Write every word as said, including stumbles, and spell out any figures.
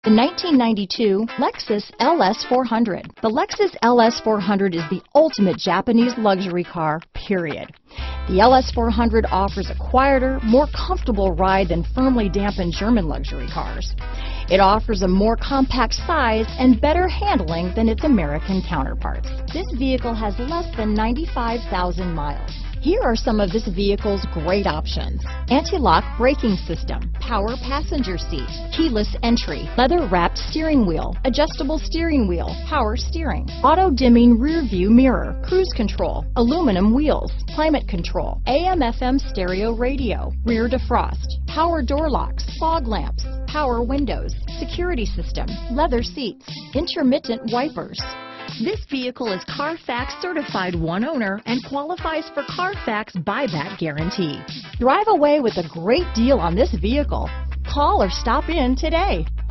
The nineteen ninety-two Lexus L S four hundred. The Lexus L S four hundred is the ultimate Japanese luxury car, period. The L S four hundred offers a quieter, more comfortable ride than firmly dampened German luxury cars. It offers a more compact size and better handling than its American counterparts. This vehicle has less than ninety-five thousand miles. Here are some of this vehicle's great options: anti-lock braking system, power passenger seat, keyless entry, leather-wrapped steering wheel, adjustable steering wheel, power steering, auto-dimming rear view mirror, cruise control, aluminum wheels, climate control, A M F M stereo radio, rear defrost, power door locks, fog lamps, power windows, security system, leather seats, intermittent wipers. This vehicle is Carfax certified one owner and qualifies for Carfax buyback guarantee. Drive away with a great deal on this vehicle. Call or stop in today.